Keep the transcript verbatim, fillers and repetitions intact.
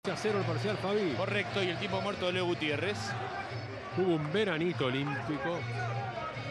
a cero el parcial, Fabi. Correcto, y el tiempo muerto de Leo Gutiérrez. Hubo un veranito olímpico.